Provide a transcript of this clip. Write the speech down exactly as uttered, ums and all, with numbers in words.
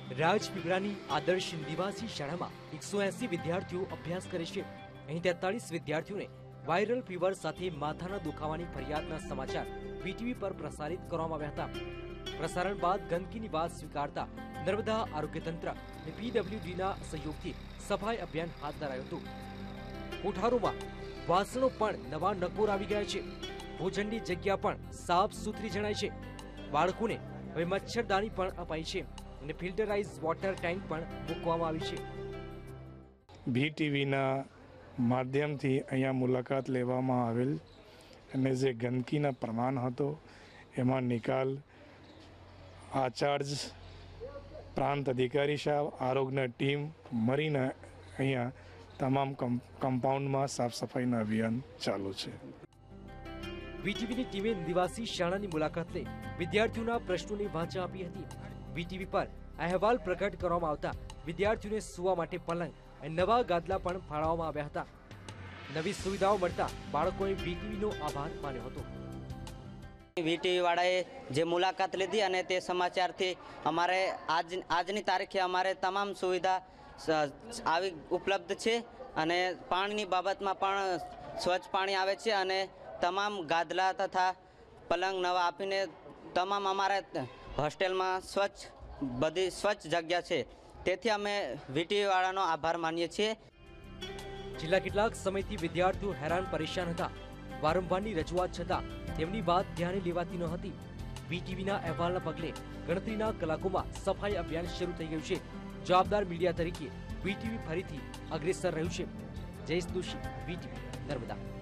રાજપીપળાની આદર્શ નિવાસી શાળામાં એકસો એસી વિદ્યાર્થીઓ અભ્યાસ કરે છે। અહીં તેતાલીસ વિદ્યાર્થીઓને વાયરલ ફીવર સાથે માથાના દુખાવાની ફરિયાદના સમાચાર વીટીવી પર પ્રસારિત કરવામાં આવ્યા હતા। પ્રસારણ બાદ ગંદકીની વાત સ્વીકારતા નર્મદા આરોગ્ય તંત્ર અને પીડબ્લ્યુડીના સહયોગથી સફાઈ અભિયાન હાથ ધરાયું હતું। કોઠારોમાં વાસણો પણ નવા નકોર આવી ગયા છે। ભોજનની જગ્યા પણ સાફ સુથરી જણાય છે। બાળકોને હવે મચ્છરદાની પણ અપાઈ છે અને ફિલ્ટરાઇઝ વોટર ટેન્ક પણ મૂકવામાં આવી છે। વીટીવીના માધ્યમથી અહીંયા મુલાકાત લેવામાં આવેલ અને જે ગંદકીના પ્રમાણ હતો એમાં નિકાલ આચાર્ય પ્રાંત અધિકારી સાહેબ આરોગ્યની ટીમ મળીને અહીંયા તમામ કમ્પાઉન્ડમાં સાફ સફાઈના અભિયાન ચાલુ છે। વીટીવીની ટીમે નિવાસી શાળાની મુલાકાત લઈ વિદ્યાર્થીઓના પ્રશ્નોની વાચા આપી હતી। વીટીવી પર અહેવાલ પ્રગટ કરવામાં આવતા વિદ્યાર્થીઓને સુવા માટે પલંગ અને નવા ગાદલા પણ ફાળવવામાં આવ્યા હતા। નવી સુવિધાઓ મળતા બાળકોએ વીટીવીનો આભાર માન્યો હતો। વીટીવી વાળાએ જે મુલાકાત લીધી અને તે સમાચારથી અમારે આજ આજની તારીખે અમારે તમામ સુવિધા આવી ઉપલબ્ધ છે અને પાણીની બાબતમાં પણ સ્વચ્છ પાણી આવે છે અને તમામ ગાદલા તથા પલંગ નવા આપીને તમામ અમારા હોસ્ટેલમાં સ્વચ્છ બધી સ્વચ્છ જગ્યા છે। તેથી અમે વીટીવી વાળાનો આભાર માનીએ છીએ। છેલ્લા કેટલાક સમયથી વિદ્યાર્થીઓ હેરાન પરેશાન હતા। વારંવારની રજૂઆત છતાં તેમની વાત ધ્યાને લેવાતી ન હતી। વીટીવીના અહેવાલના પગલે ગણતરીના કલાકોમાં સફાઈ અભિયાન શરૂ થઈ ગયું છે। જવાબદાર મીડિયા તરીકે વીટીવી ફરીથી અગ્રેસર રહ્યું છે। જયેશ દોશી, વીટીવી, નર્મદા।